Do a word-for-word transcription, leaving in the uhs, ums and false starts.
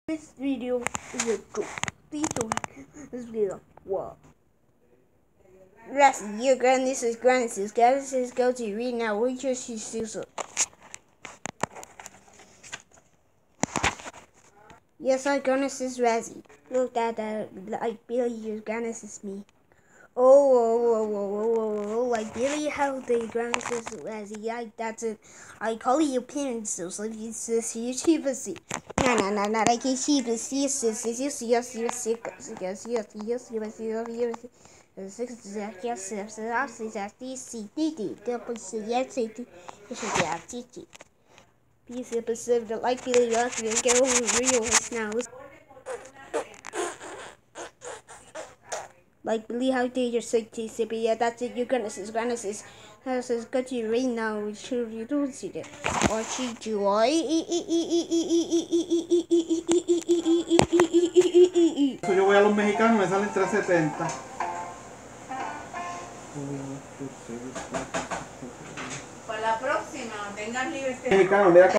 This video is a joke. Please don't this video. Whoa. Yes, your Grannis is Grannis is Grannis is go to read now. We just see Susan. Yes, our Grannis is Razzie. Look at that, like Billy, your Grannis is me. Oh, oh, oh, oh, oh, oh, oh, like Billy, how the Grannis is Razzie. Like that's it. I call you pencils. So if you see cheap as see. No, no, no, no, like it's cheap as see, yes, yes, yes, yes, yes, yes, yes, yes, yes, yes, yes. Six yes, yes, yes, yes, C D D, double C, yes, C D, yes, yes, T T. Peace episode the like Billy Rock will get over real now. Like Billy, how did your safety C P? Yeah, that's it. Your goodness is goodness is this is good to right now. Should you do see it? Or cheat you? Yo voy a los mexicanos, me salen trescientos setenta. Para la próxima, tengan libertad. Mexicano, mira.